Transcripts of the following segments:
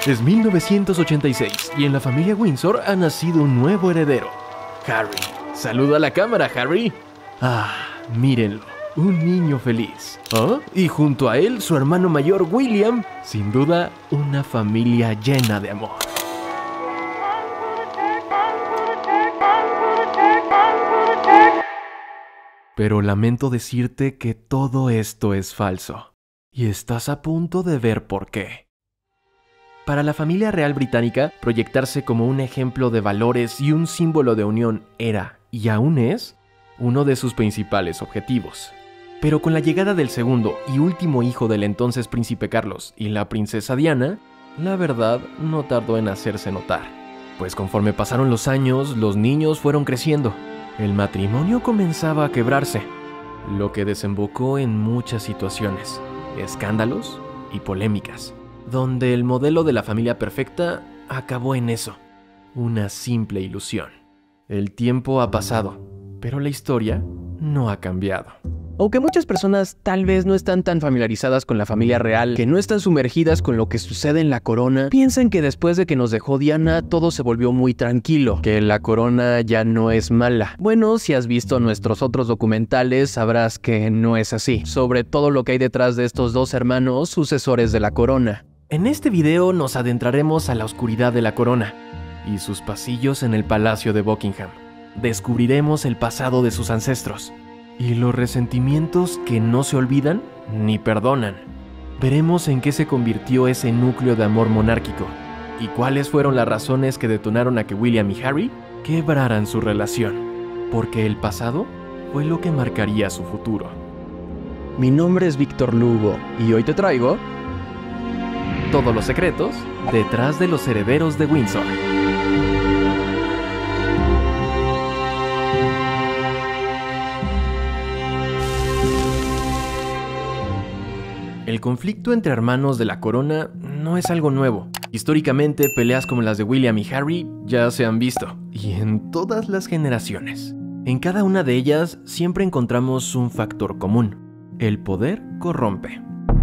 Es 1986 y en la familia Windsor ha nacido un nuevo heredero, Harry. Saluda a la cámara, Harry. Ah, mírenlo, un niño feliz. ¿Oh? Y junto a él, su hermano mayor, William. Sin duda, una familia llena de amor. Pero lamento decirte que todo esto es falso. Y estás a punto de ver por qué. Para la familia real británica, proyectarse como un ejemplo de valores y un símbolo de unión era, y aún es, uno de sus principales objetivos. Pero con la llegada del segundo y último hijo del entonces príncipe Carlos y la princesa Diana, la verdad no tardó en hacerse notar. Pues conforme pasaron los años, los niños fueron creciendo. El matrimonio comenzaba a quebrarse, lo que desembocó en muchas situaciones, escándalos y polémicas, donde el modelo de la familia perfecta acabó en eso, una simple ilusión. El tiempo ha pasado, pero la historia no ha cambiado. Aunque muchas personas tal vez no están tan familiarizadas con la familia real, que no están sumergidas con lo que sucede en la corona, piensan que después de que nos dejó Diana todo se volvió muy tranquilo, que la corona ya no es mala. Bueno, si has visto nuestros otros documentales sabrás que no es así, sobre todo lo que hay detrás de estos dos hermanos sucesores de la corona. En este video nos adentraremos a la oscuridad de la corona y sus pasillos en el Palacio de Buckingham. Descubriremos el pasado de sus ancestros y los resentimientos que no se olvidan ni perdonan. Veremos en qué se convirtió ese núcleo de amor monárquico y cuáles fueron las razones que detonaron a que William y Harry quebraran su relación, porque el pasado fue lo que marcaría su futuro. Mi nombre es Víctor Lugo y hoy te traigo todos los secretos detrás de los herederos de Windsor. El conflicto entre hermanos de la corona no es algo nuevo. Históricamente, peleas como las de William y Harry ya se han visto, y en todas las generaciones. En cada una de ellas siempre encontramos un factor común: el poder corrompe.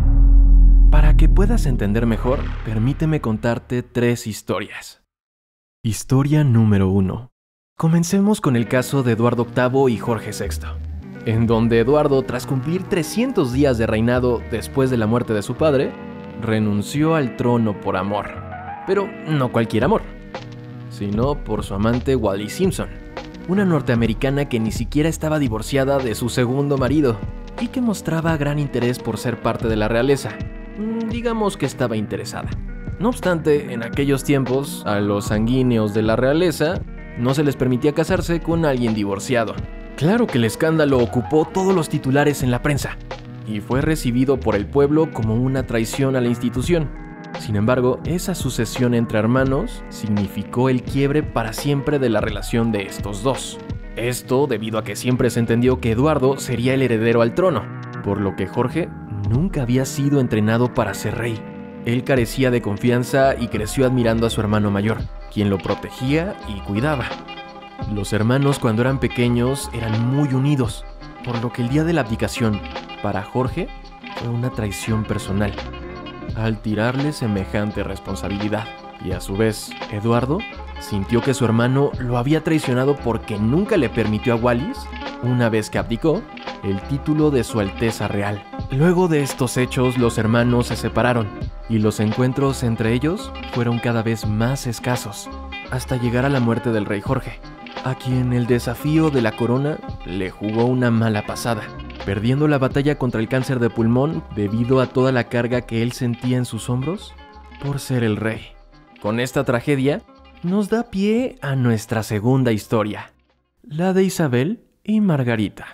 Para que puedas entender mejor, permíteme contarte 3 historias. Historia número 1. Comencemos con el caso de Eduardo VIII y Jorge VI. En donde Eduardo, tras cumplir 300 días de reinado después de la muerte de su padre, renunció al trono por amor. Pero no cualquier amor, sino por su amante Wallis Simpson, una norteamericana que ni siquiera estaba divorciada de su segundo marido y que mostraba gran interés por ser parte de la realeza. Digamos que estaba interesada. No obstante, en aquellos tiempos, a los sanguíneos de la realeza no se les permitía casarse con alguien divorciado. Claro que el escándalo ocupó todos los titulares en la prensa y fue recibido por el pueblo como una traición a la institución. Sin embargo, esa sucesión entre hermanos significó el quiebre para siempre de la relación de estos dos. Esto debido a que siempre se entendió que Eduardo sería el heredero al trono, por lo que Jorge nunca había sido entrenado para ser rey. Él carecía de confianza y creció admirando a su hermano mayor, quien lo protegía y cuidaba. Los hermanos cuando eran pequeños eran muy unidos, por lo que el día de la abdicación, para Jorge, fue una traición personal, al tirarle semejante responsabilidad. Y a su vez, Eduardo sintió que su hermano lo había traicionado porque nunca le permitió a Wallis, una vez que abdicó, el título de su Alteza Real. Luego de estos hechos, los hermanos se separaron, y los encuentros entre ellos fueron cada vez más escasos, hasta llegar a la muerte del rey Jorge, a quien el desafío de la corona le jugó una mala pasada, perdiendo la batalla contra el cáncer de pulmón debido a toda la carga que él sentía en sus hombros por ser el rey. Con esta tragedia nos da pie a nuestra segunda historia, la de Isabel y Margarita.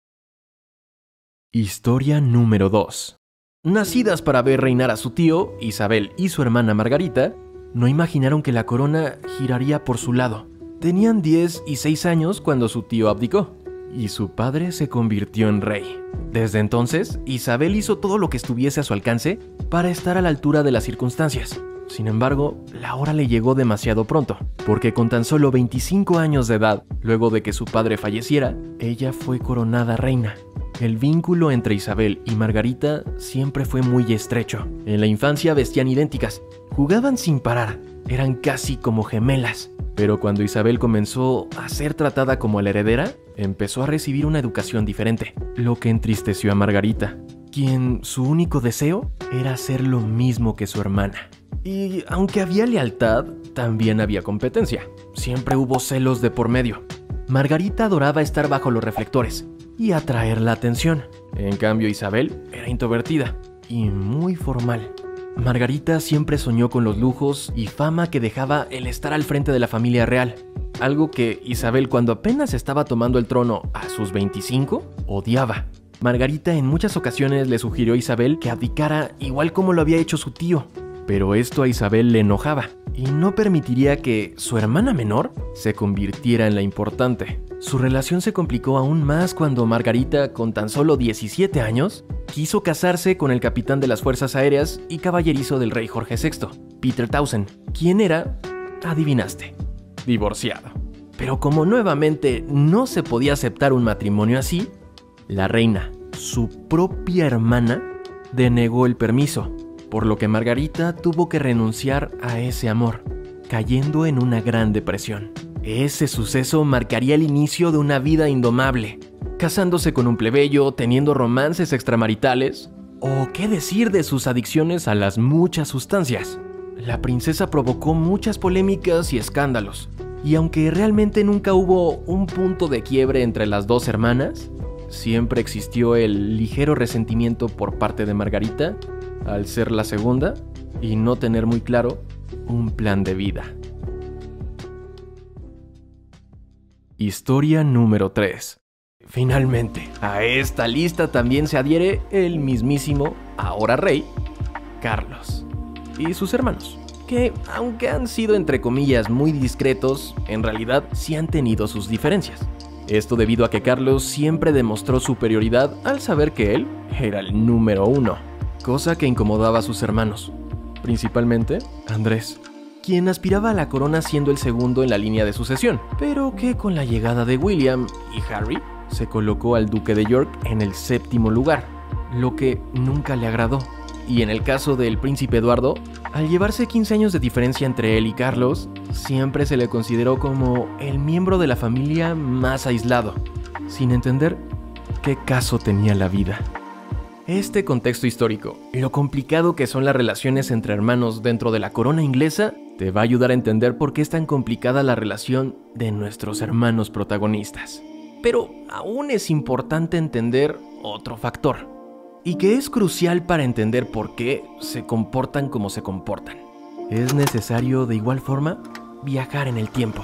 Historia número 2. Nacidas para ver reinar a su tío, Isabel y su hermana Margarita, no imaginaron que la corona giraría por su lado. Tenían 10 y 6 años cuando su tío abdicó, y su padre se convirtió en rey. Desde entonces, Isabel hizo todo lo que estuviese a su alcance para estar a la altura de las circunstancias. Sin embargo, la hora le llegó demasiado pronto, porque con tan solo 25 años de edad, luego de que su padre falleciera, ella fue coronada reina. El vínculo entre Isabel y Margarita siempre fue muy estrecho. En la infancia vestían idénticas, jugaban sin parar, eran casi como gemelas. Pero cuando Isabel comenzó a ser tratada como la heredera, empezó a recibir una educación diferente, lo que entristeció a Margarita, quien su único deseo era hacer lo mismo que su hermana. Y aunque había lealtad, también había competencia. Siempre hubo celos de por medio. Margarita adoraba estar bajo los reflectores y atraer la atención. En cambio, Isabel era introvertida y muy formal. Margarita siempre soñó con los lujos y fama que dejaba el estar al frente de la familia real, algo que Isabel, cuando apenas estaba tomando el trono a sus 25, odiaba. Margarita en muchas ocasiones le sugirió a Isabel que abdicara igual como lo había hecho su tío, pero esto a Isabel le enojaba y no permitiría que su hermana menor se convirtiera en la importante. Su relación se complicó aún más cuando Margarita, con tan solo 17 años, quiso casarse con el capitán de las Fuerzas Aéreas y caballerizo del rey Jorge VI, Peter Townsend, quien era, adivinaste, divorciado. Pero como nuevamente no se podía aceptar un matrimonio así, la reina, su propia hermana, denegó el permiso, por lo que Margarita tuvo que renunciar a ese amor, cayendo en una gran depresión. Ese suceso marcaría el inicio de una vida indomable, casándose con un plebeyo, teniendo romances extramaritales, o qué decir de sus adicciones a las muchas sustancias. La princesa provocó muchas polémicas y escándalos, y aunque realmente nunca hubo un punto de quiebre entre las dos hermanas, siempre existió el ligero resentimiento por parte de Margarita al ser la segunda y no tener muy claro un plan de vida. Historia número 3. Finalmente, a esta lista también se adhiere el mismísimo, ahora rey, Carlos, y sus hermanos, que aunque han sido entre comillas muy discretos, en realidad sí han tenido sus diferencias. Esto debido a que Carlos siempre demostró superioridad al saber que él era el número 1, cosa que incomodaba a sus hermanos, principalmente Andrés, quien aspiraba a la corona siendo el segundo en la línea de sucesión, pero que con la llegada de William y Harry se colocó al duque de York en el 7º lugar, lo que nunca le agradó. Y en el caso del príncipe Eduardo, al llevarse 15 años de diferencia entre él y Carlos, siempre se le consideró como el miembro de la familia más aislado, sin entender qué caso tenía la vida. Este contexto histórico y lo complicado que son las relaciones entre hermanos dentro de la corona inglesa te va a ayudar a entender por qué es tan complicada la relación de nuestros hermanos protagonistas. Pero aún es importante entender otro factor, y que es crucial para entender por qué se comportan como se comportan. Es necesario de igual forma viajar en el tiempo.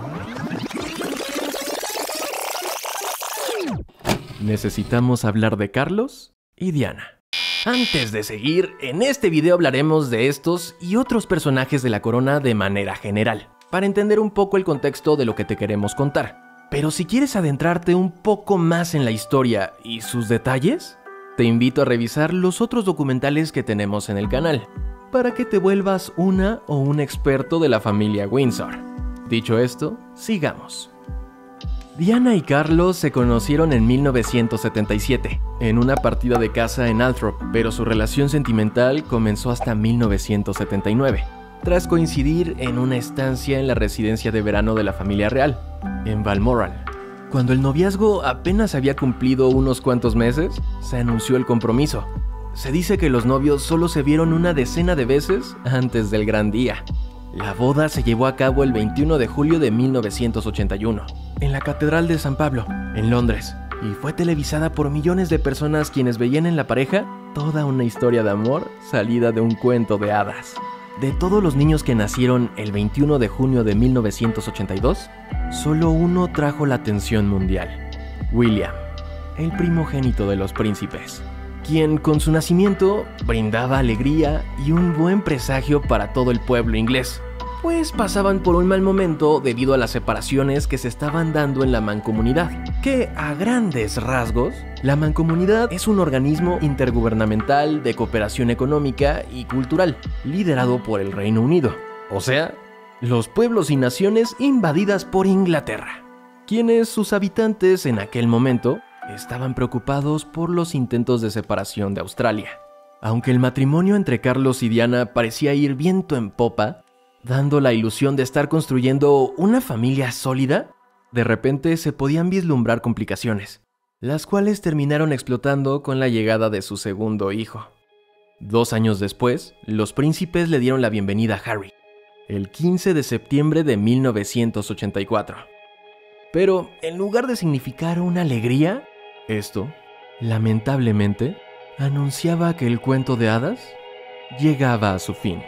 Necesitamos hablar de Carlos y Diana. Antes de seguir, en este video hablaremos de estos y otros personajes de la corona de manera general, para entender un poco el contexto de lo que te queremos contar. Pero si quieres adentrarte un poco más en la historia y sus detalles, te invito a revisar los otros documentales que tenemos en el canal, para que te vuelvas una o un experto de la familia Windsor. Dicho esto, sigamos. Diana y Carlos se conocieron en 1977, en una partida de caza en Althorp, pero su relación sentimental comenzó hasta 1979, tras coincidir en una estancia en la residencia de verano de la familia real, en Balmoral. Cuando el noviazgo apenas había cumplido unos cuantos meses, se anunció el compromiso. Se dice que los novios solo se vieron una decena de veces antes del gran día. La boda se llevó a cabo el 21 de julio de 1981, en la Catedral de San Pablo, en Londres, y fue televisada por millones de personas quienes veían en la pareja toda una historia de amor salida de un cuento de hadas. De todos los niños que nacieron el 21 de junio de 1982, solo uno trajo la atención mundial: William, el primogénito de los príncipes, quien con su nacimiento brindaba alegría y un buen presagio para todo el pueblo inglés, pues pasaban por un mal momento debido a las separaciones que se estaban dando en la mancomunidad, que a grandes rasgos, la mancomunidad es un organismo intergubernamental de cooperación económica y cultural, liderado por el Reino Unido, o sea, los pueblos y naciones invadidas por Inglaterra, quienes sus habitantes en aquel momento estaban preocupados por los intentos de separación de Australia. Aunque el matrimonio entre Carlos y Diana parecía ir viento en popa, dando la ilusión de estar construyendo una familia sólida, de repente se podían vislumbrar complicaciones, las cuales terminaron explotando con la llegada de su segundo hijo. 2 años después, los príncipes le dieron la bienvenida a Harry, el 15 de septiembre de 1984. Pero en lugar de significar una alegría, esto, lamentablemente, anunciaba que el cuento de hadas llegaba a su fin.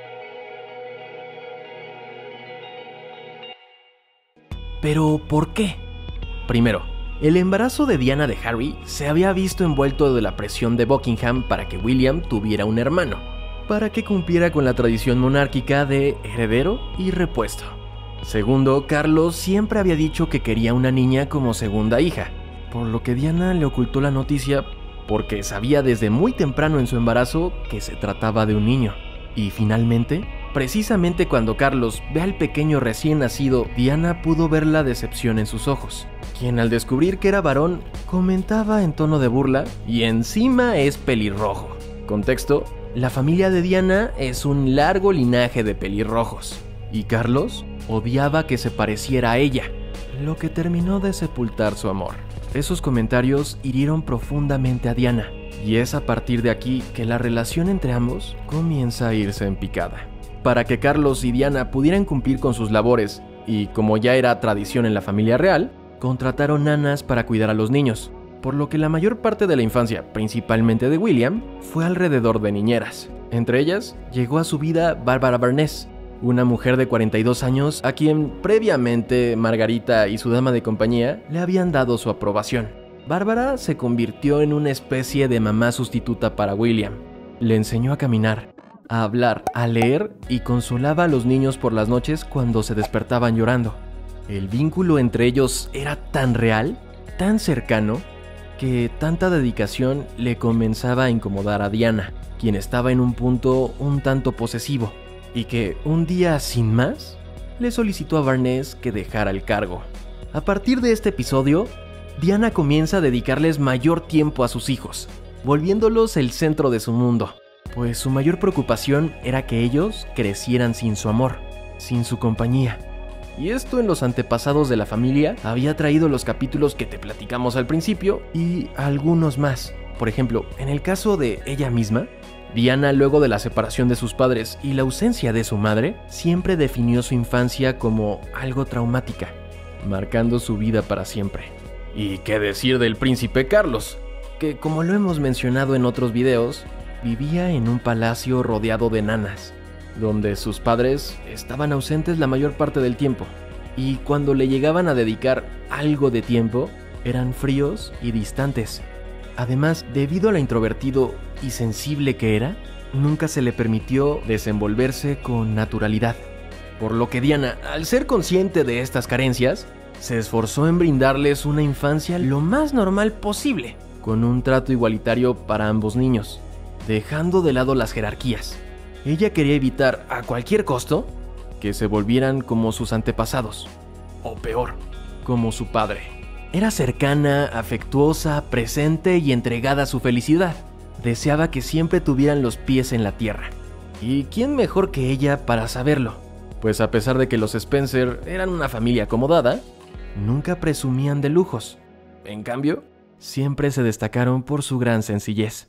¿Pero por qué? Primero, el embarazo de Diana de Harry se había visto envuelto de la presión de Buckingham para que William tuviera un hermano, para que cumpliera con la tradición monárquica de heredero y repuesto. Segundo, Carlos siempre había dicho que quería una niña como segunda hija, por lo que Diana le ocultó la noticia porque sabía desde muy temprano en su embarazo que se trataba de un niño. Y finalmente, precisamente cuando Carlos ve al pequeño recién nacido, Diana pudo ver la decepción en sus ojos, quien al descubrir que era varón, comentaba en tono de burla, y encima es pelirrojo. Contexto, la familia de Diana es un largo linaje de pelirrojos, y Carlos odiaba que se pareciera a ella, lo que terminó de sepultar su amor. Esos comentarios hirieron profundamente a Diana, y es a partir de aquí que la relación entre ambos comienza a irse en picada. Para que Carlos y Diana pudieran cumplir con sus labores, y como ya era tradición en la familia real, contrataron nanas para cuidar a los niños, por lo que la mayor parte de la infancia, principalmente de William, fue alrededor de niñeras. Entre ellas, llegó a su vida Bárbara Barnes, una mujer de 42 años a quien previamente Margarita y su dama de compañía le habían dado su aprobación. Bárbara se convirtió en una especie de mamá sustituta para William. Le enseñó a caminar, a hablar, a leer y consolaba a los niños por las noches cuando se despertaban llorando. El vínculo entre ellos era tan real, tan cercano, que tanta dedicación le comenzaba a incomodar a Diana, quien estaba en un punto un tanto posesivo, y que un día sin más le solicitó a Barnes que dejara el cargo. A partir de este episodio, Diana comienza a dedicarles mayor tiempo a sus hijos, volviéndolos el centro de su mundo, pues su mayor preocupación era que ellos crecieran sin su amor, sin su compañía. Y esto en los antepasados de la familia había traído los capítulos que te platicamos al principio y algunos más. Por ejemplo, en el caso de ella misma, Diana, luego de la separación de sus padres y la ausencia de su madre, siempre definió su infancia como algo traumática, marcando su vida para siempre. ¿Y qué decir del príncipe Carlos? Que, como lo hemos mencionado en otros videos, vivía en un palacio rodeado de nanas, donde sus padres estaban ausentes la mayor parte del tiempo, y cuando le llegaban a dedicar algo de tiempo, eran fríos y distantes. Además, debido a lo introvertido y sensible que era, nunca se le permitió desenvolverse con naturalidad. Por lo que Diana, al ser consciente de estas carencias, se esforzó en brindarles una infancia lo más normal posible, con un trato igualitario para ambos niños, dejando de lado las jerarquías. Ella quería evitar, a cualquier costo, que se volvieran como sus antepasados, o peor, como su padre. Era cercana, afectuosa, presente y entregada a su felicidad. Deseaba que siempre tuvieran los pies en la tierra. ¿Y quién mejor que ella para saberlo? Pues a pesar de que los Spencer eran una familia acomodada, nunca presumían de lujos. En cambio, siempre se destacaron por su gran sencillez.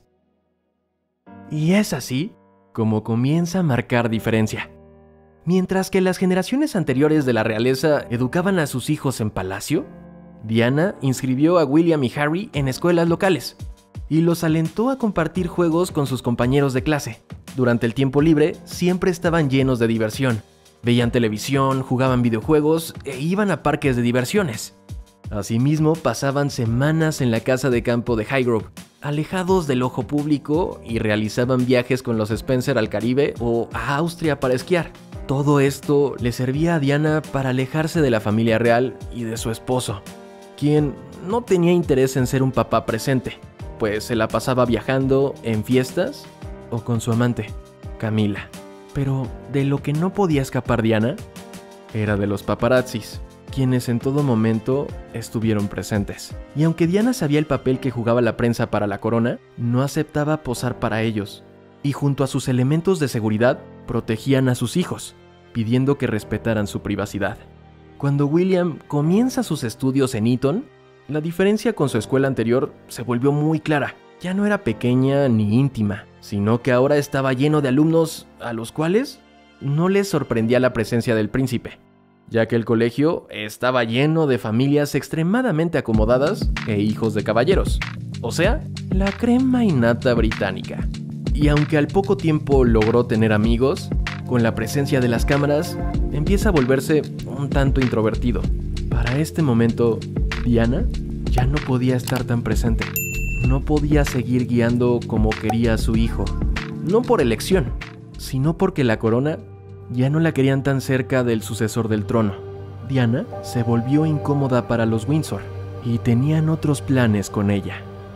Y es así como comienza a marcar diferencia. Mientras que las generaciones anteriores de la realeza educaban a sus hijos en palacio, Diana inscribió a William y Harry en escuelas locales y los alentó a compartir juegos con sus compañeros de clase. Durante el tiempo libre siempre estaban llenos de diversión. Veían televisión, jugaban videojuegos e iban a parques de diversiones. Asimismo, pasaban semanas en la casa de campo de Highgrove, alejados del ojo público, y realizaban viajes con los Spencer al Caribe o a Austria para esquiar. Todo esto le servía a Diana para alejarse de la familia real y de su esposo, quien no tenía interés en ser un papá presente, pues se la pasaba viajando en fiestas o con su amante, Camila. Pero de lo que no podía escapar Diana era de los paparazzis. quienes en todo momento estuvieron presentes. Y aunque Diana sabía el papel que jugaba la prensa para la corona, no aceptaba posar para ellos, y junto a sus elementos de seguridad, protegían a sus hijos, pidiendo que respetaran su privacidad. Cuando William comienza sus estudios en Eton, la diferencia con su escuela anterior se volvió muy clara. Ya no era pequeña ni íntima, sino que ahora estaba lleno de alumnos a los cuales no les sorprendía la presencia del príncipe, ya que el colegio estaba lleno de familias extremadamente acomodadas e hijos de caballeros, o sea, la crema innata británica. Y aunque al poco tiempo logró tener amigos, con la presencia de las cámaras empieza a volverse un tanto introvertido. Para este momento, Diana ya no podía estar tan presente. No podía seguir guiando como quería a su hijo, no por elección, sino porque la corona ya no la querían tan cerca del sucesor del trono. Diana se volvió incómoda para los Windsor y tenían otros planes con ella.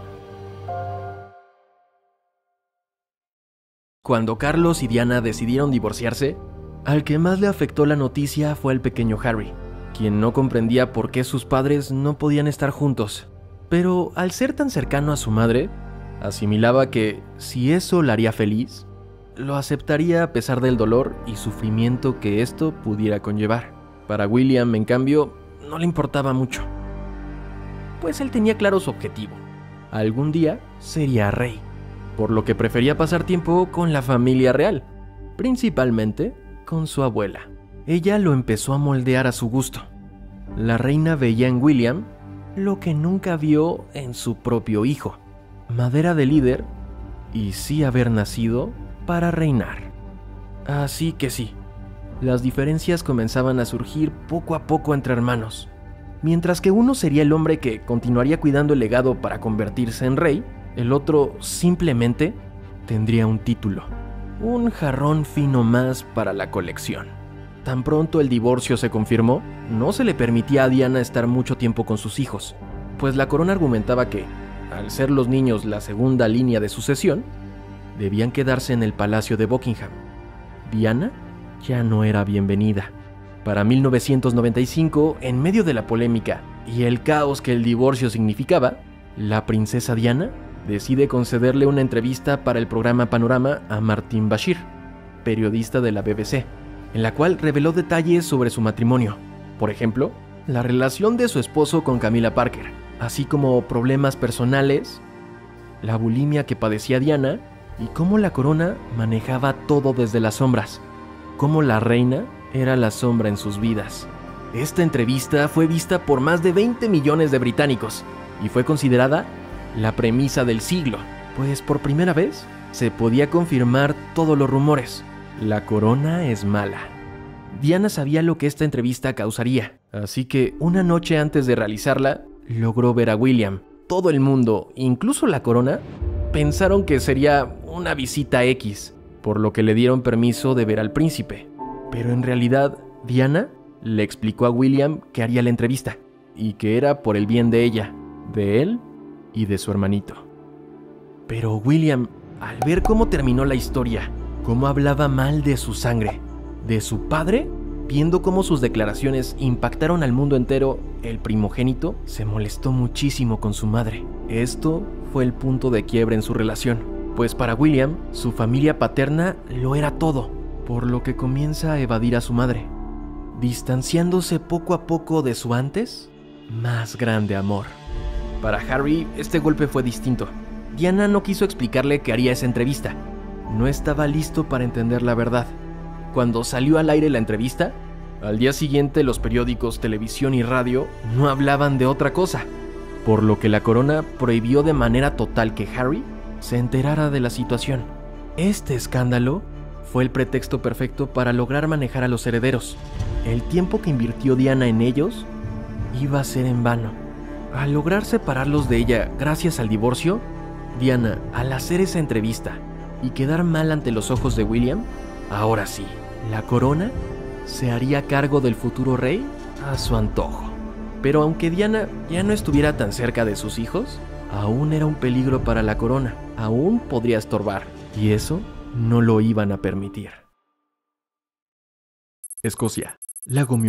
Cuando Carlos y Diana decidieron divorciarse, al que más le afectó la noticia fue al pequeño Harry, quien no comprendía por qué sus padres no podían estar juntos. Pero al ser tan cercano a su madre, asimilaba que si eso la haría feliz, lo aceptaría a pesar del dolor y sufrimiento que esto pudiera conllevar. Para William, en cambio, no le importaba mucho, pues él tenía claro su objetivo: algún día sería rey, por lo que prefería pasar tiempo con la familia real, principalmente con su abuela. Ella lo empezó a moldear a su gusto. La reina veía en William lo que nunca vio en su propio hijo: madera de líder y sí haber nacido para reinar. Así que sí, las diferencias comenzaban a surgir poco a poco entre hermanos. Mientras que uno sería el hombre que continuaría cuidando el legado para convertirse en rey, el otro simplemente tendría un título, un jarrón fino más para la colección. Tan pronto el divorcio se confirmó, no se le permitía a Diana estar mucho tiempo con sus hijos, pues la corona argumentaba que, al ser los niños la segunda línea de sucesión, debían quedarse en el palacio de Buckingham. Diana ya no era bienvenida. Para 1995, en medio de la polémica y el caos que el divorcio significaba, la princesa Diana decide concederle una entrevista para el programa Panorama a Martin Bashir, periodista de la BBC, en la cual reveló detalles sobre su matrimonio. Por ejemplo, la relación de su esposo con Camilla Parker, así como problemas personales, la bulimia que padecía Diana y cómo la corona manejaba todo desde las sombras, cómo la reina era la sombra en sus vidas. Esta entrevista fue vista por más de 20 millones de británicos y fue considerada la premisa del siglo, pues por primera vez se podía confirmar todos los rumores: la corona es mala. Diana sabía lo que esta entrevista causaría, así que una noche antes de realizarla, logró ver a William. Todo el mundo, incluso la corona, pensaron que sería una visita X, por lo que le dieron permiso de ver al príncipe. Pero en realidad, Diana le explicó a William que haría la entrevista, y que era por el bien de ella, de él y de su hermanito. Pero William, al ver cómo terminó la historia, cómo hablaba mal de su sangre, de su padre, viendo cómo sus declaraciones impactaron al mundo entero, el primogénito se molestó muchísimo con su madre. Esto fue el punto de quiebre en su relación, pues para William, su familia paterna lo era todo, por lo que comienza a evadir a su madre, distanciándose poco a poco de su antes más grande amor. Para Harry, este golpe fue distinto. Diana no quiso explicarle que haría esa entrevista. No estaba listo para entender la verdad. Cuando salió al aire la entrevista, al día siguiente los periódicos, televisión y radio no hablaban de otra cosa, por lo que la corona prohibió de manera total que Harry se enterara de la situación. Este escándalo fue el pretexto perfecto para lograr manejar a los herederos. El tiempo que invirtió Diana en ellos iba a ser en vano. Al lograr separarlos de ella gracias al divorcio, Diana, al hacer esa entrevista y quedar mal ante los ojos de William, ahora sí, la corona se haría cargo del futuro rey a su antojo. Pero aunque Diana ya no estuviera tan cerca de sus hijos, aún era un peligro para la corona, aún podría estorbar, y eso no lo iban a permitir. Escocia, Lago Muick,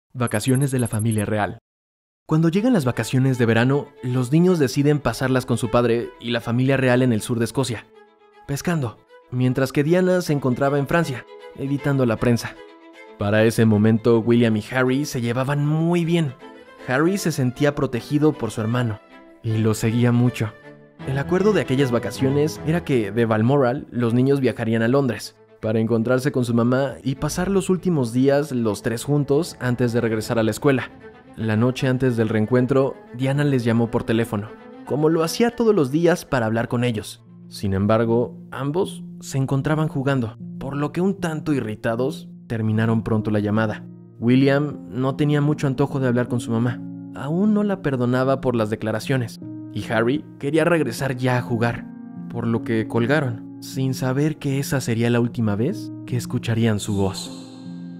Vacaciones de la familia real. Cuando llegan las vacaciones de verano, los niños deciden pasarlas con su padre y la familia real en el sur de Escocia, pescando, mientras que Diana se encontraba en Francia, evitando la prensa. Para ese momento, William y Harry se llevaban muy bien. Harry se sentía protegido por su hermano y lo seguía mucho. El acuerdo de aquellas vacaciones era que de Balmoral los niños viajarían a Londres para encontrarse con su mamá y pasar los últimos días los tres juntos antes de regresar a la escuela. La noche antes del reencuentro, Diana les llamó por teléfono, como lo hacía todos los días para hablar con ellos. Sin embargo, ambos se encontraban jugando, por lo que un tanto irritados, terminaron pronto la llamada. William no tenía mucho antojo de hablar con su mamá, aún no la perdonaba por las declaraciones, y Harry quería regresar ya a jugar, por lo que colgaron, sin saber que esa sería la última vez que escucharían su voz.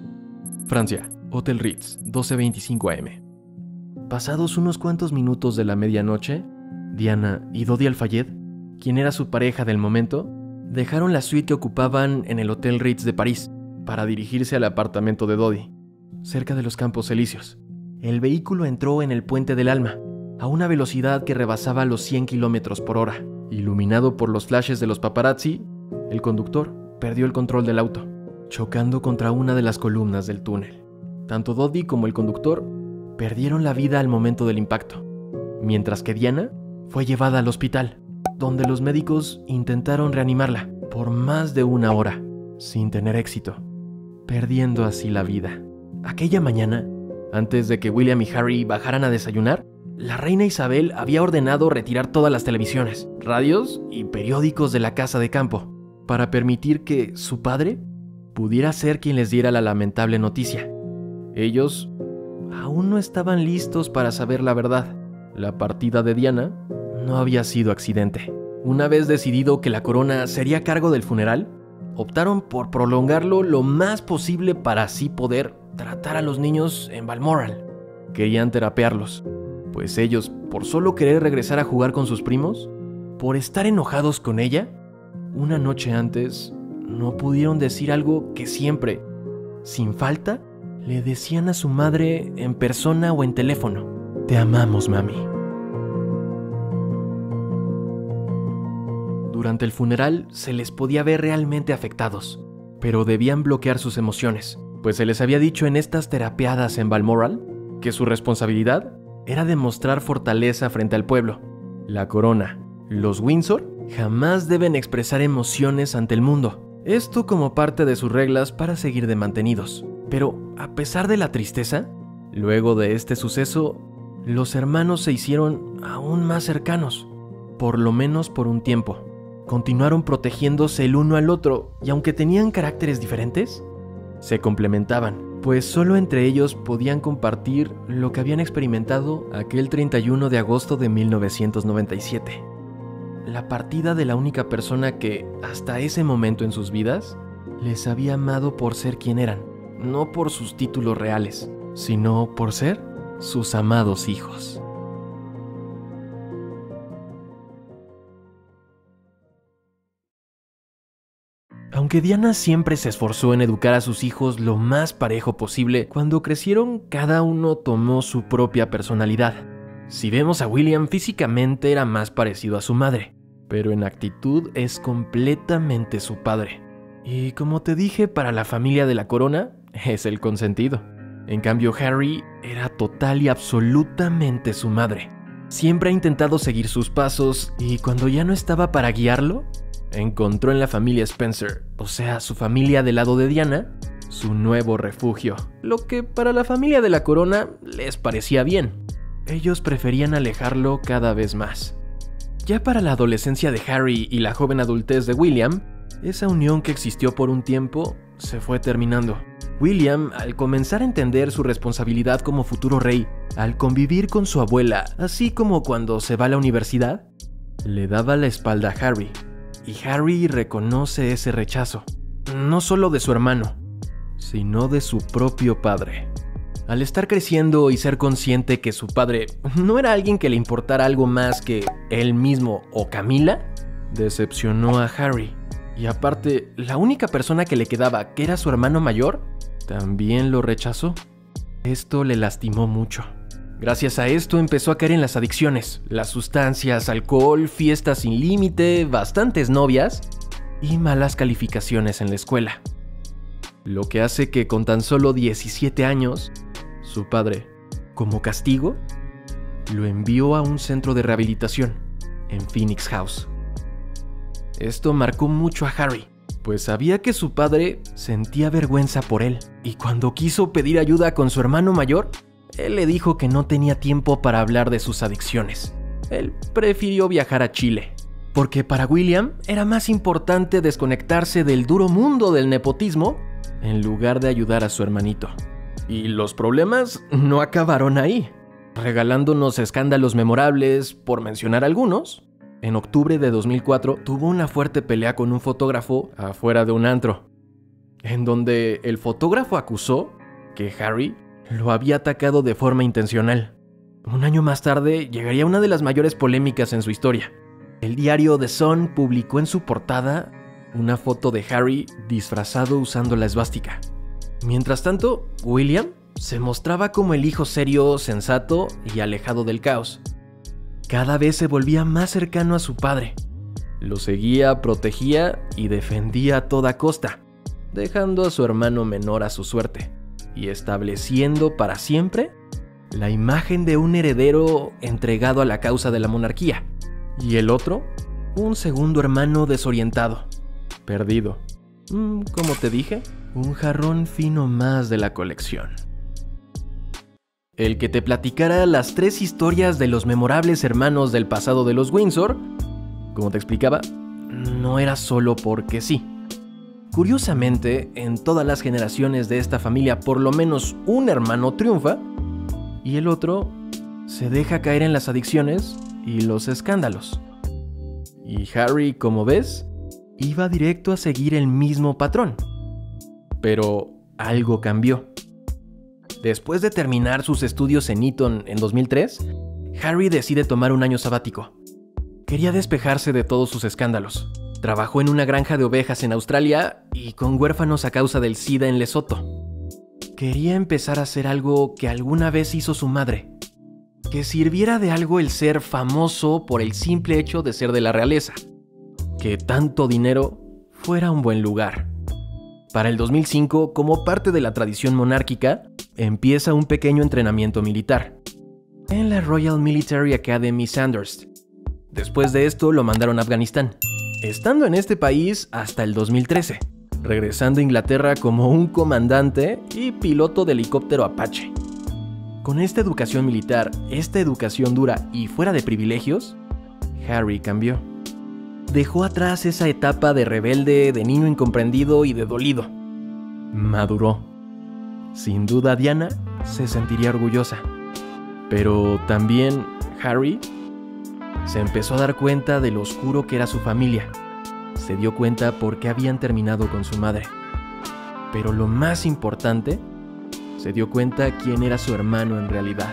Francia, Hotel Ritz, 12:25 am. Pasados unos cuantos minutos de la medianoche, Diana y Dodi Al-Fayed, quien era su pareja del momento, dejaron la suite que ocupaban en el Hotel Ritz de París para dirigirse al apartamento de Dodi, cerca de los Campos Elíseos. El vehículo entró en el Puente del Alma, a una velocidad que rebasaba los 100 km por hora. Iluminado por los flashes de los paparazzi, el conductor perdió el control del auto, chocando contra una de las columnas del túnel. Tanto Dodi como el conductor perdieron la vida al momento del impacto, mientras que Diana fue llevada al hospital, donde los médicos intentaron reanimarla por más de una hora, sin tener éxito, perdiendo así la vida. Aquella mañana, antes de que William y Harry bajaran a desayunar, la reina Isabel había ordenado retirar todas las televisiones, radios y periódicos de la casa de campo, para permitir que su padre pudiera ser quien les diera la lamentable noticia. Ellos aún no estaban listos para saber la verdad. La partida de Diana no había sido accidente. Una vez decidido que la corona sería a cargo del funeral, optaron por prolongarlo lo más posible para así poder tratar a los niños en Balmoral. Querían terapearlos, pues ellos, por solo querer regresar a jugar con sus primos, por estar enojados con ella, una noche antes no pudieron decir algo que siempre, sin falta, le decían a su madre en persona o en teléfono: "Te amamos, mami". Durante el funeral se les podía ver realmente afectados, pero debían bloquear sus emociones, pues se les había dicho en estas terapiadas en Balmoral que su responsabilidad era demostrar fortaleza frente al pueblo. La corona, los Windsor, jamás deben expresar emociones ante el mundo. Esto como parte de sus reglas para seguir de mantenidos. Pero, a pesar de la tristeza, luego de este suceso, los hermanos se hicieron aún más cercanos, por lo menos por un tiempo. Continuaron protegiéndose el uno al otro, y aunque tenían caracteres diferentes, se complementaban, pues solo entre ellos podían compartir lo que habían experimentado aquel 31 de agosto de 1997. La partida de la única persona que, hasta ese momento en sus vidas, les había amado por ser quien eran, no por sus títulos reales, sino por ser sus amados hijos. Aunque Diana siempre se esforzó en educar a sus hijos lo más parejo posible, cuando crecieron cada uno tomó su propia personalidad. Si vemos a William, físicamente era más parecido a su madre, pero en actitud es completamente su padre. Y como te dije, para la familia de la corona, es el consentido. En cambio, Harry era total y absolutamente su madre. Siempre ha intentado seguir sus pasos y cuando ya no estaba para guiarlo, encontró en la familia Spencer, o sea, su familia del lado de Diana, su nuevo refugio. Lo que para la familia de la corona les parecía bien. Ellos preferían alejarlo cada vez más. Ya para la adolescencia de Harry y la joven adultez de William, esa unión que existió por un tiempo se fue terminando. William, al comenzar a entender su responsabilidad como futuro rey, al convivir con su abuela, así como cuando se va a la universidad, le daba la espalda a Harry. Y Harry reconoce ese rechazo, no solo de su hermano, sino de su propio padre. Al estar creciendo y ser consciente que su padre no era alguien que le importara algo más que él mismo o Camila, decepcionó a Harry. Y aparte, la única persona que le quedaba, que era su hermano mayor, también lo rechazó. Esto le lastimó mucho. Gracias a esto empezó a caer en las adicciones, las sustancias, alcohol, fiestas sin límite, bastantes novias y malas calificaciones en la escuela. Lo que hace que con tan solo 17 años, su padre, como castigo, lo envió a un centro de rehabilitación en Phoenix House. Esto marcó mucho a Harry, pues sabía que su padre sentía vergüenza por él, y cuando quiso pedir ayuda con su hermano mayor, él le dijo que no tenía tiempo para hablar de sus adicciones. Él prefirió viajar a Chile, porque para William era más importante desconectarse del duro mundo del nepotismo en lugar de ayudar a su hermanito. Y los problemas no acabaron ahí, regalándonos escándalos memorables, por mencionar algunos. En octubre de 2004 tuvo una fuerte pelea con un fotógrafo afuera de un antro, en donde el fotógrafo acusó que Harry lo había atacado de forma intencional. Un año más tarde llegaría una de las mayores polémicas en su historia. El diario The Sun publicó en su portada una foto de Harry disfrazado usando la esvástica. Mientras tanto, William se mostraba como el hijo serio, sensato y alejado del caos. Cada vez se volvía más cercano a su padre. Lo seguía, protegía y defendía a toda costa, dejando a su hermano menor a su suerte y estableciendo para siempre la imagen de un heredero entregado a la causa de la monarquía, y el otro, un segundo hermano desorientado, perdido. Como te dije, un jarrón fino más de la colección. El que te platicara las 3 historias de los memorables hermanos del pasado de los Windsor, como te explicaba, no era solo porque sí. Curiosamente, en todas las generaciones de esta familia por lo menos un hermano triunfa y el otro se deja caer en las adicciones y los escándalos. Y Harry, como ves, iba directo a seguir el mismo patrón. Pero algo cambió. Después de terminar sus estudios en Eton en 2003, Harry decide tomar un año sabático. Quería despejarse de todos sus escándalos. Trabajó en una granja de ovejas en Australia y con huérfanos a causa del SIDA en Lesoto. Quería empezar a hacer algo que alguna vez hizo su madre. Que sirviera de algo el ser famoso por el simple hecho de ser de la realeza. Que tanto dinero fuera un buen lugar. Para el 2005, como parte de la tradición monárquica, empieza un pequeño entrenamiento militar en la Royal Military Academy Sandhurst. Después de esto lo mandaron a Afganistán, estando en este país hasta el 2013, regresando a Inglaterra como un comandante y piloto de helicóptero Apache. Con esta educación militar, esta educación dura y fuera de privilegios, Harry cambió. Dejó atrás esa etapa de rebelde, de niño incomprendido y de dolido. Maduró. Sin duda Diana se sentiría orgullosa. Pero también Harry se empezó a dar cuenta de lo oscuro que era su familia. Se dio cuenta por qué habían terminado con su madre. Pero lo más importante, se dio cuenta quién era su hermano en realidad.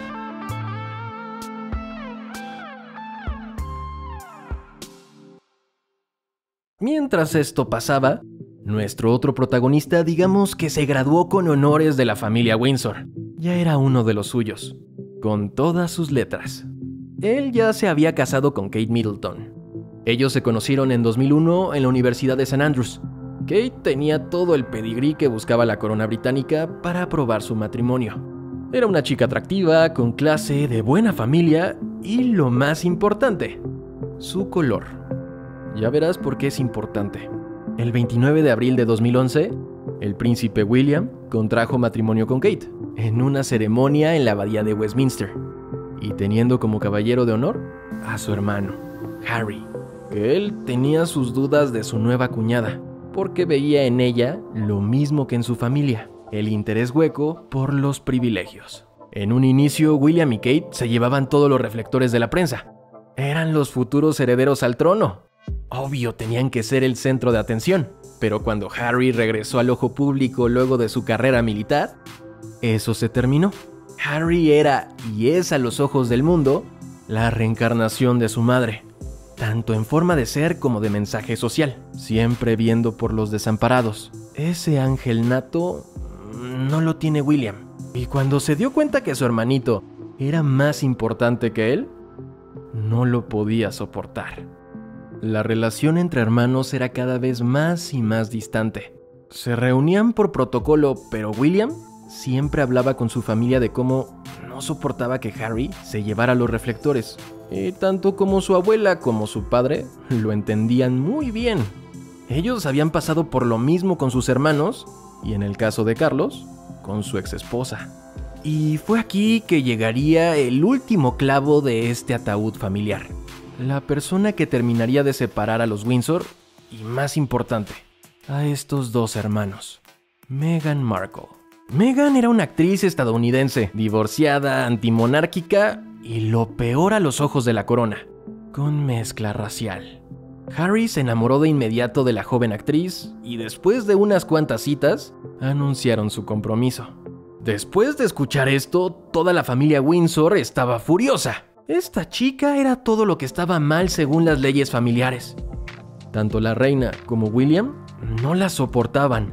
Mientras esto pasaba, nuestro otro protagonista, digamos que se graduó con honores de la familia Windsor. Ya era uno de los suyos, con todas sus letras. Él ya se había casado con Kate Middleton. Ellos se conocieron en 2001 en la Universidad de St. Andrews. Kate tenía todo el pedigrí que buscaba la corona británica para aprobar su matrimonio. Era una chica atractiva, con clase, de buena familia y, lo más importante, su color. Ya verás por qué es importante. El 29 de abril de 2011, el príncipe William contrajo matrimonio con Kate en una ceremonia en la abadía de Westminster, y teniendo como caballero de honor a su hermano, Harry, que él tenía sus dudas de su nueva cuñada, porque veía en ella lo mismo que en su familia, el interés hueco por los privilegios. En un inicio, William y Kate se llevaban todos los reflectores de la prensa. Eran los futuros herederos al trono. Obvio, tenían que ser el centro de atención, pero cuando Harry regresó al ojo público luego de su carrera militar, eso se terminó. Harry era, y es a los ojos del mundo, la reencarnación de su madre, tanto en forma de ser como de mensaje social, siempre viendo por los desamparados. Ese ángel nato no lo tiene William. Y cuando se dio cuenta que su hermanito era más importante que él, no lo podía soportar. La relación entre hermanos era cada vez más y más distante. Se reunían por protocolo, pero William siempre hablaba con su familia de cómo no soportaba que Harry se llevara los reflectores. Y tanto como su abuela como su padre lo entendían muy bien. Ellos habían pasado por lo mismo con sus hermanos, y en el caso de Carlos, con su exesposa. Y fue aquí que llegaría el último clavo de este ataúd familiar. La persona que terminaría de separar a los Windsor, y más importante, a estos dos hermanos, Meghan Markle. Meghan era una actriz estadounidense, divorciada, antimonárquica y lo peor a los ojos de la corona, con mezcla racial. Harry se enamoró de inmediato de la joven actriz y después de unas cuantas citas, anunciaron su compromiso. Después de escuchar esto, toda la familia Windsor estaba furiosa. Esta chica era todo lo que estaba mal según las leyes familiares. Tanto la reina como William no la soportaban.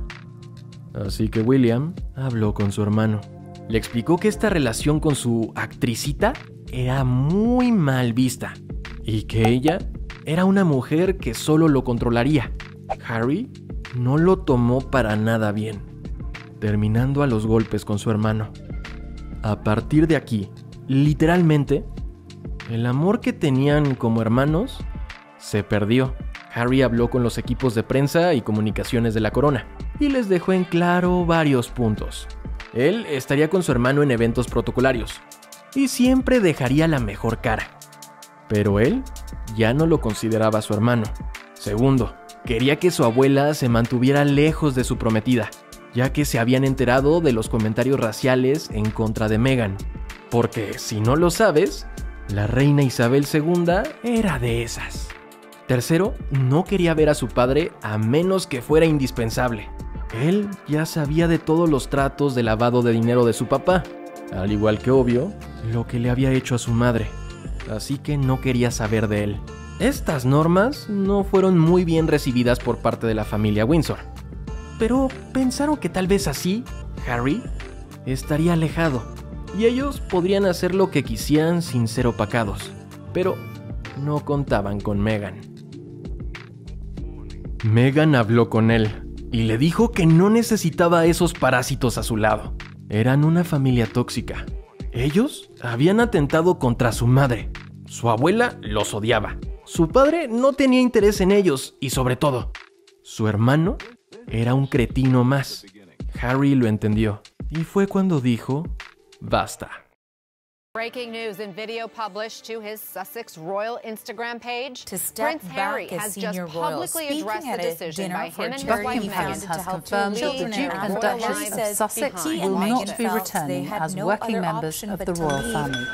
Así que William habló con su hermano. Le explicó que esta relación con su actricita era muy mal vista y que ella era una mujer que solo lo controlaría. Harry no lo tomó para nada bien, terminando a los golpes con su hermano. A partir de aquí, literalmente, el amor que tenían como hermanos se perdió. Harry habló con los equipos de prensa y comunicaciones de la corona y les dejó en claro varios puntos. Él estaría con su hermano en eventos protocolarios y siempre dejaría la mejor cara. Pero él ya no lo consideraba su hermano. Segundo, quería que su abuela se mantuviera lejos de su prometida, ya que se habían enterado de los comentarios raciales en contra de Meghan. Porque, si no lo sabes, la reina Isabel II era de esas. Tercero, no quería ver a su padre a menos que fuera indispensable. Él ya sabía de todos los tratos de lavado de dinero de su papá, al igual que, obvio, lo que le había hecho a su madre. Así que no quería saber de él. Estas normas no fueron muy bien recibidas por parte de la familia Windsor. Pero pensaron que tal vez así, Harry estaría alejado y ellos podrían hacer lo que quisieran sin ser opacados. Pero no contaban con Meghan. Meghan habló con él y le dijo que no necesitaba a esos parásitos a su lado. Eran una familia tóxica. Ellos habían atentado contra su madre. Su abuela los odiaba. Su padre no tenía interés en ellos y, sobre todo, su hermano era un cretino más. Harry lo entendió y fue cuando dijo: basta. Breaking news in video published to his Sussex Royal Instagram page. To step Prince Harry back has as just senior royal. publicly Speaking addressed at the a decision dinner by for him and his wife Buckingham Meghan has to help confirmed lead children the and royal Duchess line of Sussex behind. will not be Meghan returning as working members of the royal family.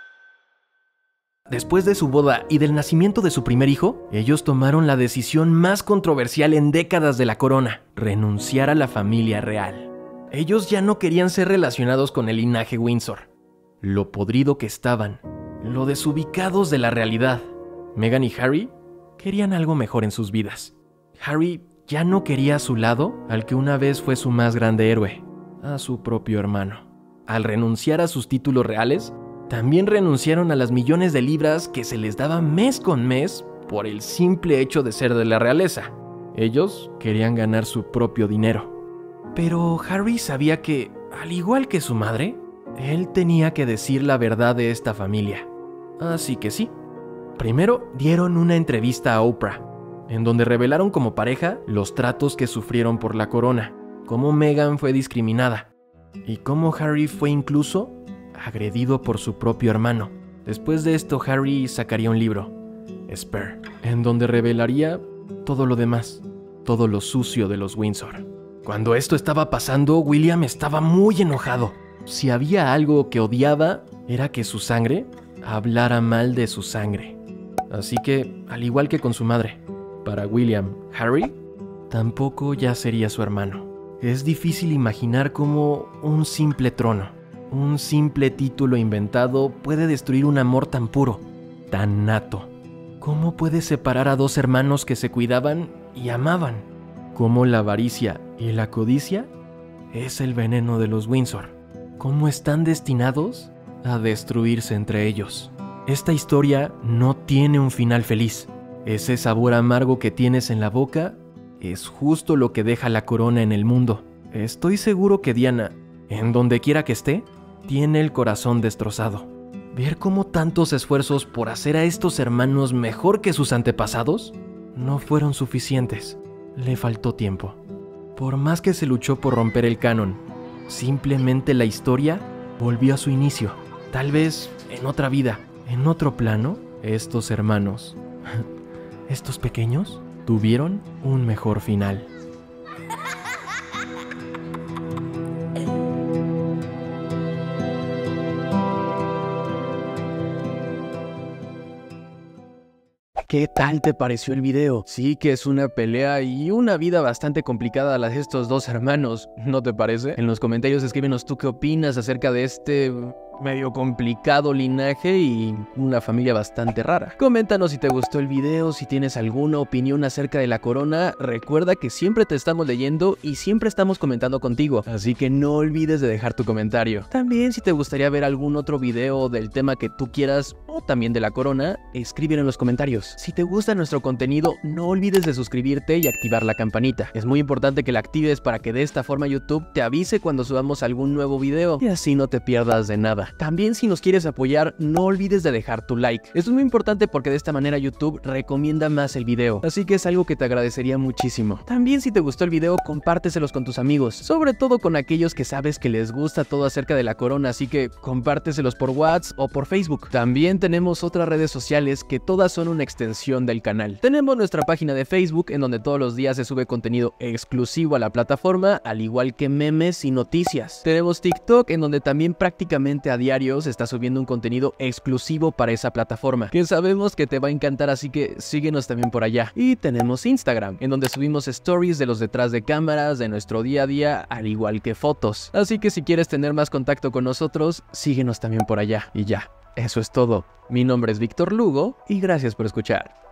Después de su boda y del nacimiento de su primer hijo, ellos tomaron la decisión más controversial en décadas de la corona: renunciar a la familia real. Ellos ya no querían ser relacionados con el linaje Windsor. Lo podrido que estaban, lo desubicados de la realidad. Meghan y Harry querían algo mejor en sus vidas. Harry ya no quería a su lado al que una vez fue su más grande héroe, a su propio hermano. Al renunciar a sus títulos reales, también renunciaron a las millones de libras que se les daba mes con mes por el simple hecho de ser de la realeza. Ellos querían ganar su propio dinero. Pero Harry sabía que, al igual que su madre, él tenía que decir la verdad de esta familia. Así que sí. Primero dieron una entrevista a Oprah, en donde revelaron como pareja los tratos que sufrieron por la corona, cómo Meghan fue discriminada y cómo Harry fue incluso agredido por su propio hermano. Después de esto, Harry sacaría un libro, Spare, en donde revelaría todo lo demás, todo lo sucio de los Windsor. Cuando esto estaba pasando, William estaba muy enojado. Si había algo que odiaba, era que su sangre hablara mal de su sangre. Así que, al igual que con su madre, para William, Harry tampoco ya sería su hermano. Es difícil imaginar cómo un simple trono, un simple título inventado puede destruir un amor tan puro, tan nato. ¿Cómo puede separar a dos hermanos que se cuidaban y amaban? ¿Cómo la avaricia y la codicia es el veneno de los Windsor? cómo están destinados a destruirse entre ellos. Esta historia no tiene un final feliz. Ese sabor amargo que tienes en la boca es justo lo que deja la corona en el mundo. Estoy seguro que Diana, en donde quiera que esté, tiene el corazón destrozado. Ver cómo tantos esfuerzos por hacer a estos hermanos mejor que sus antepasados no fueron suficientes. Le faltó tiempo. Por más que se luchó por romper el canon, simplemente la historia volvió a su inicio. Tal vez en otra vida, en otro plano, estos hermanos, estos pequeños, tuvieron un mejor final. ¿Qué tal te pareció el video? Sí que es una pelea y una vida bastante complicada la de estos dos hermanos, ¿no te parece? En los comentarios escríbenos tú qué opinas acerca de este medio complicado linaje y una familia bastante rara. Coméntanos si te gustó el video, si tienes alguna opinión acerca de la corona. Recuerda que siempre te estamos leyendo y siempre estamos comentando contigo, así que no olvides de dejar tu comentario. También si te gustaría ver algún otro video del tema que tú quieras o también de la corona, escríbelo en los comentarios. Si te gusta nuestro contenido, no olvides de suscribirte y activar la campanita. Es muy importante que la actives para que de esta forma YouTube te avise cuando subamos algún nuevo video y así no te pierdas de nada. También si nos quieres apoyar, no olvides de dejar tu like. Esto es muy importante porque de esta manera YouTube recomienda más el video, así que es algo que te agradecería muchísimo. También si te gustó el video, compárteselos con tus amigos, sobre todo con aquellos que sabes que les gusta todo acerca de la corona, así que compárteselos por WhatsApp o por Facebook. También tenemos otras redes sociales que todas son una extensión del canal. Tenemos nuestra página de Facebook en donde todos los días se sube contenido exclusivo a la plataforma, al igual que memes y noticias. Tenemos TikTok en donde también prácticamente a diario se está subiendo un contenido exclusivo para esa plataforma, que sabemos que te va a encantar, así que síguenos también por allá. Y tenemos Instagram, en donde subimos stories de los detrás de cámaras, de nuestro día a día, al igual que fotos. Así que si quieres tener más contacto con nosotros, síguenos también por allá. Y ya, eso es todo. Mi nombre es Víctor Lugo y gracias por escuchar.